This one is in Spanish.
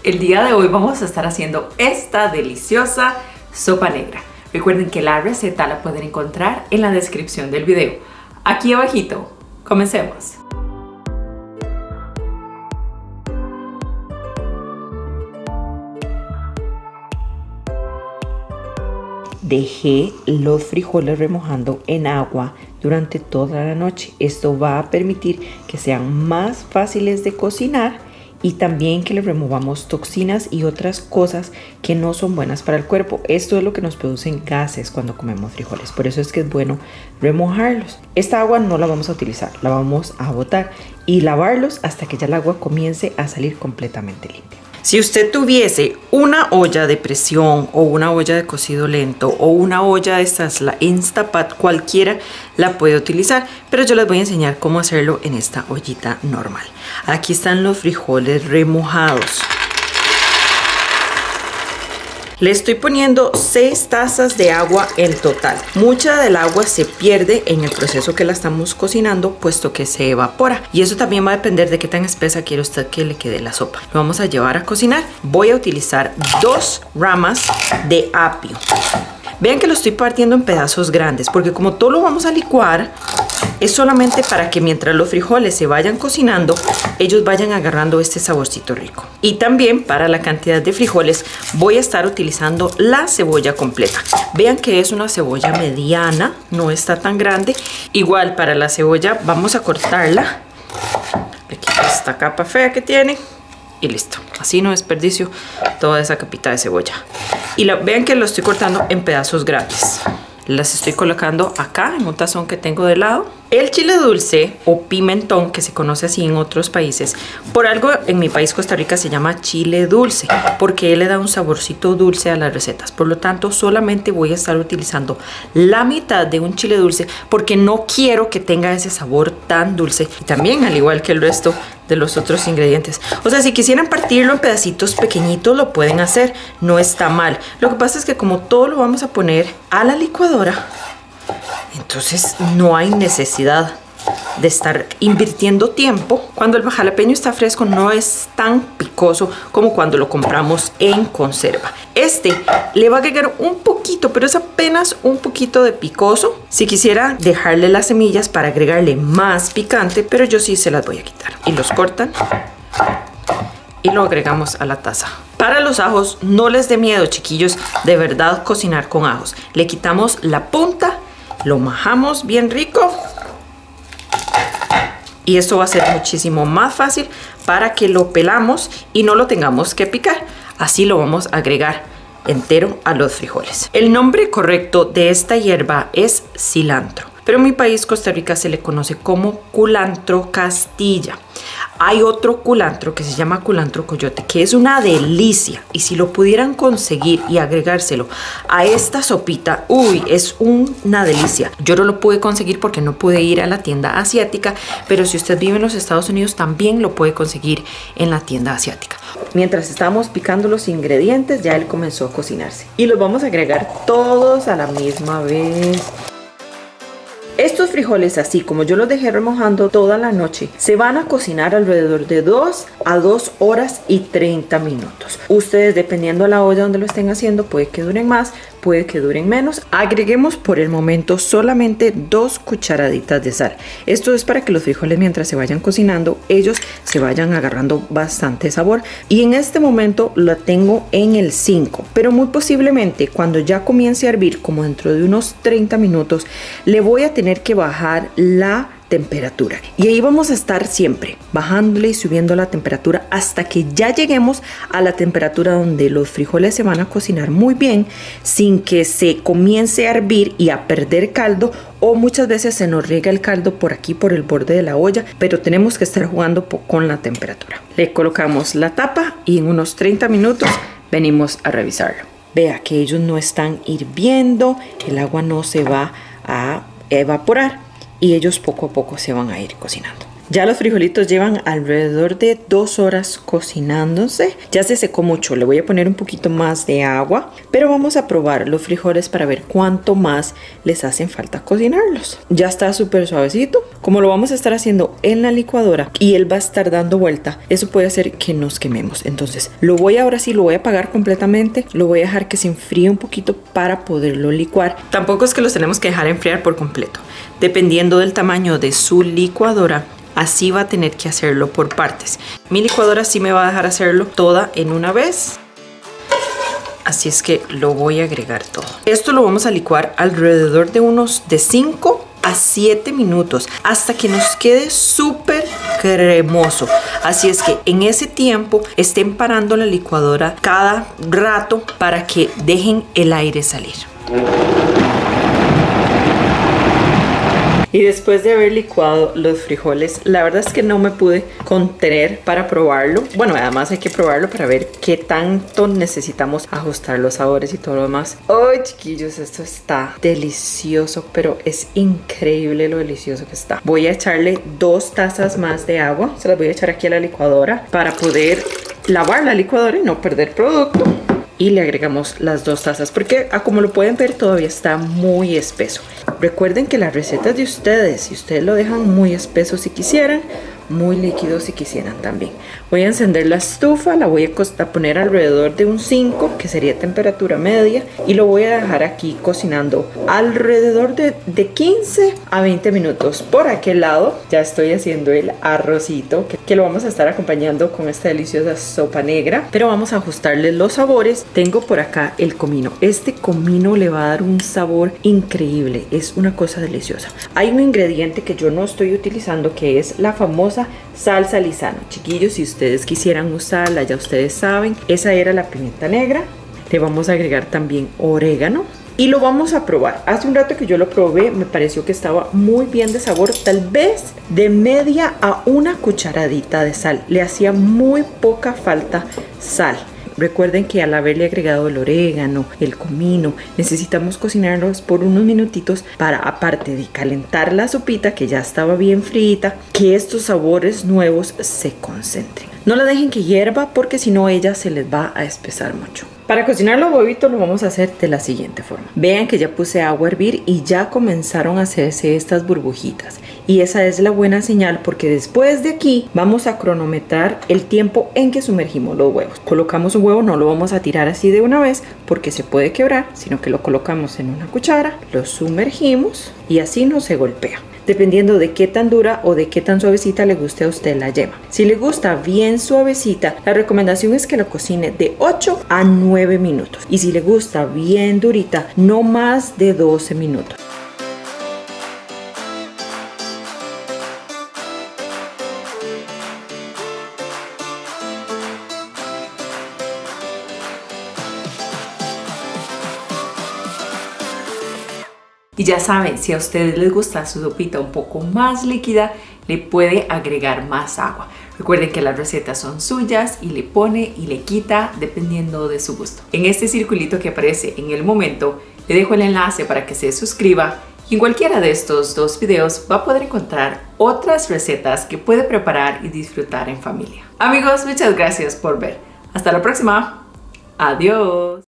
El día de hoy vamos a estar haciendo esta deliciosa sopa negra. Recuerden que la receta la pueden encontrar en la descripción del video. Aquí abajito, comencemos. Dejé los frijoles remojando en agua durante toda la noche. Esto va a permitir que sean más fáciles de cocinar y también que le removamos toxinas y otras cosas que no son buenas para el cuerpo. Esto es lo que nos producen gases cuando comemos frijoles. Por eso es que es bueno remojarlos. Esta agua no la vamos a utilizar, la vamos a botar y lavarlos hasta que ya el agua comience a salir completamente limpia. Si usted tuviese una olla de presión o una olla de cocido lento o una olla de estas, la Instapat, cualquiera la puede utilizar, pero yo les voy a enseñar cómo hacerlo en esta ollita normal. Aquí están los frijoles remojados. Le estoy poniendo 6 tazas de agua en total. Mucha del agua se pierde en el proceso que la estamos cocinando, puesto que se evapora. Y eso también va a depender de qué tan espesa quiere usted que le quede la sopa. Lo vamos a llevar a cocinar. Voy a utilizar 2 ramas de apio. Vean que lo estoy partiendo en pedazos grandes, porque como todo lo vamos a licuar, es solamente para que mientras los frijoles se vayan cocinando, ellos vayan agarrando este saborcito rico. Y también para la cantidad de frijoles voy a estar utilizando la cebolla completa. Vean que es una cebolla mediana, no está tan grande. Igual para la cebolla vamos a cortarla. Le quito esta capa fea que tiene. Y listo, así no desperdicio toda esa capita de cebolla. Y vean que lo estoy cortando en pedazos grandes. Las estoy colocando acá en un tazón que tengo de lado. El chile dulce o pimentón, que se conoce así en otros países, por algo en mi país Costa Rica se llama chile dulce, porque él le da un saborcito dulce a las recetas. Por lo tanto, solamente voy a estar utilizando la mitad de un chile dulce, porque no quiero que tenga ese sabor tan dulce. Y también, al igual que el resto de los otros ingredientes. O sea, si quisieran partirlo en pedacitos pequeñitos, lo pueden hacer. No está mal. Lo que pasa es que como todo lo vamos a poner a la licuadora, entonces no hay necesidad de estar invirtiendo tiempo. Cuando el jalapeño está fresco no es tan picoso como cuando lo compramos en conserva. Este le va a agregar un poquito, pero es apenas un poquito de picoso. Si quisiera dejarle las semillas para agregarle más picante, pero yo sí se las voy a quitar. Y los cortan y lo agregamos a la taza. Para los ajos, no les dé miedo, chiquillos, de verdad cocinar con ajos. Le quitamos la punta, lo majamos bien rico. Y esto va a ser muchísimo más fácil para que lo pelamos y no lo tengamos que picar. Así lo vamos a agregar entero a los frijoles. El nombre correcto de esta hierba es cilantro, pero en mi país, Costa Rica, se le conoce como culantro castilla. Hay otro culantro que se llama culantro coyote, que es una delicia. Y si lo pudieran conseguir y agregárselo a esta sopita, uy, es una delicia. Yo no lo pude conseguir porque no pude ir a la tienda asiática, pero si usted vive en los Estados Unidos, también lo puede conseguir en la tienda asiática. Mientras estamos picando los ingredientes, ya él comenzó a cocinarse. Y los vamos a agregar todos a la misma vez. Estos frijoles, así como yo los dejé remojando toda la noche, se van a cocinar alrededor de 2 a 2 horas y 30 minutos. Ustedes, dependiendo de la olla donde lo estén haciendo, puede que duren más, puede que duren menos. Agreguemos por el momento solamente 2 cucharaditas de sal. Esto es para que los frijoles, mientras se vayan cocinando, ellos se vayan agarrando bastante sabor. Y en este momento lo tengo en el 5, pero muy posiblemente cuando ya comience a hervir, como dentro de unos 30 minutos, le voy a tener que bajar la temperatura. Y ahí vamos a estar siempre bajándole y subiendo la temperatura hasta que ya lleguemos a la temperatura donde los frijoles se van a cocinar muy bien sin que se comience a hervir y a perder caldo, o muchas veces se nos riega el caldo por aquí por el borde de la olla, pero tenemos que estar jugando con la temperatura. Le colocamos la tapa y en unos 30 minutos venimos a revisarlo. Vea que ellos no están hirviendo, el agua no se va a evaporar y ellos poco a poco se van a ir cocinando. Ya los frijolitos llevan alrededor de 2 horas cocinándose. Ya se secó mucho, le voy a poner un poquito más de agua, pero vamos a probar los frijoles para ver cuánto más les hacen falta cocinarlos. Ya está súper suavecito. Como lo vamos a estar haciendo en la licuadora y él va a estar dando vuelta, eso puede hacer que nos quememos. Entonces ahora sí lo voy a apagar completamente, lo voy a dejar que se enfríe un poquito para poderlo licuar. Tampoco es que los tenemos que dejar enfriar por completo. Dependiendo del tamaño de su licuadora, así va a tener que hacerlo por partes. Mi licuadora sí me va a dejar hacerlo toda en una vez. Así es que lo voy a agregar todo. Esto lo vamos a licuar alrededor de unos de 5 a 7 minutos hasta que nos quede súper cremoso. Así es que en ese tiempo estén parando la licuadora cada rato para que dejen el aire salir. Y después de haber licuado los frijoles, la verdad es que no me pude contener para probarlo. Bueno, además hay que probarlo para ver qué tanto necesitamos ajustar los sabores y todo lo demás. ¡Ay, chiquillos! Esto está delicioso, pero es increíble lo delicioso que está. Voy a echarle 2 tazas más de agua. Se las voy a echar aquí a la licuadora para poder lavar la licuadora y no perder producto. Y le agregamos las 2 tazas porque como lo pueden ver todavía está muy espeso. Recuerden que las recetas de ustedes, si ustedes lo dejan muy espeso si quisieran, muy líquido si quisieran también. Voy a encender la estufa, la voy a poner alrededor de un 5, que sería temperatura media, y lo voy a dejar aquí cocinando alrededor de 15 a 20 minutos. Por aquel lado ya estoy haciendo el arrocito que lo vamos a estar acompañando con esta deliciosa sopa negra, pero vamos a ajustarle los sabores. Tengo por acá el comino. Este comino le va a dar un sabor increíble, es una cosa deliciosa. Hay un ingrediente que yo no estoy utilizando, que es la famosa salsa Lizano. Chiquillos, si ustedes quisieran usarla, ya ustedes saben, esa era la pimienta negra. Le vamos a agregar también orégano y lo vamos a probar. Hace un rato que yo lo probé, me pareció que estaba muy bien de sabor, tal vez de media a 1 cucharadita de sal. Le hacía muy poca falta sal. Recuerden que al haberle agregado el orégano, el comino, necesitamos cocinarlos por unos minutitos para, aparte de calentar la sopita que ya estaba bien frita, que estos sabores nuevos se concentren. No la dejen que hierva porque si no ella se les va a espesar mucho. Para cocinar los huevitos lo vamos a hacer de la siguiente forma. Vean que ya puse agua a hervir y ya comenzaron a hacerse estas burbujitas. Y esa es la buena señal porque después de aquí vamos a cronometrar el tiempo en que sumergimos los huevos. Colocamos un huevo, no lo vamos a tirar así de una vez porque se puede quebrar, sino que lo colocamos en una cuchara, lo sumergimos y así no se golpea. Dependiendo de qué tan dura o de qué tan suavecita le guste a usted la yema. Si le gusta bien suavecita, la recomendación es que lo cocine de 8 a 9 minutos. Y si le gusta bien durita, no más de 12 minutos. Y ya saben, si a ustedes les gusta su sopita un poco más líquida, le puede agregar más agua. Recuerden que las recetas son suyas y le pone y le quita dependiendo de su gusto. En este circulito que aparece en el momento, le dejo el enlace para que se suscriba y en cualquiera de estos 2 videos va a poder encontrar otras recetas que puede preparar y disfrutar en familia. Amigos, muchas gracias por ver. Hasta la próxima. Adiós.